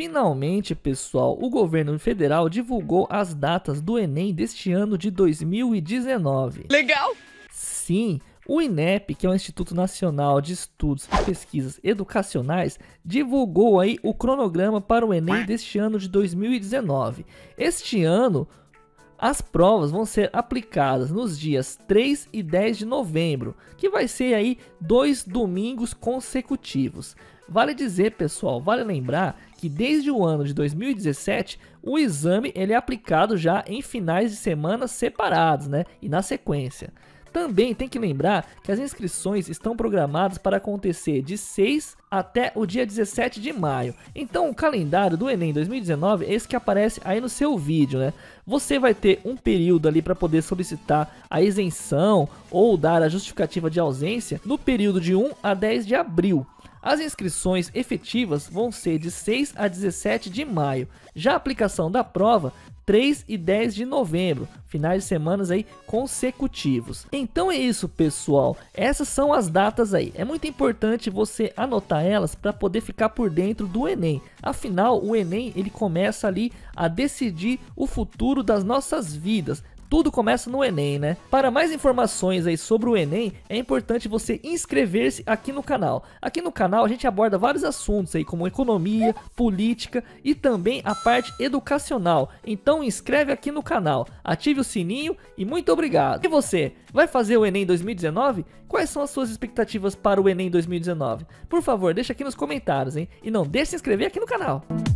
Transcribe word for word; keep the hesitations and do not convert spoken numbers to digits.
Finalmente, pessoal, o governo federal divulgou as datas do Enem deste ano de dois mil e dezenove. Legal! Sim, o INEP, que é o Instituto Nacional de Estudos e Pesquisas Educacionais, divulgou aí o cronograma para o Enem deste ano de dois mil e dezenove. Este ano, as provas vão ser aplicadas nos dias três e dez de novembro, que vai ser aí dois domingos consecutivos. Vale dizer, pessoal, vale lembrar que desde o ano de dois mil e dezessete, o exame ele é aplicado já em finais de semana separados, né? E na sequência. Também tem que lembrar que as inscrições estão programadas para acontecer de seis até o dia dezessete de maio. Então o calendário do Enem dois mil e dezenove é esse que aparece aí no seu vídeo, né? Você vai ter um período ali para poder solicitar a isenção ou dar a justificativa de ausência no período de um a dez de abril. As inscrições efetivas vão ser de seis a dezessete de maio. Já a aplicação da prova, três e dez de novembro, finais de semanas aí consecutivos. Então é isso, pessoal, essas são as datas aí. É muito importante você anotar elas para poder ficar por dentro do Enem. Afinal, o Enem ele começa ali a decidir o futuro das nossas vidas. Tudo começa no Enem, né? Para mais informações aí sobre o Enem, é importante você inscrever-se aqui no canal. Aqui no canal a gente aborda vários assuntos aí, como economia, política e também a parte educacional. Então inscreve aqui no canal, ative o sininho e muito obrigado. E você, vai fazer o Enem dois mil e dezenove? Quais são as suas expectativas para o Enem dois mil e dezenove? Por favor, deixa aqui nos comentários, hein? E não deixe de se inscrever aqui no canal.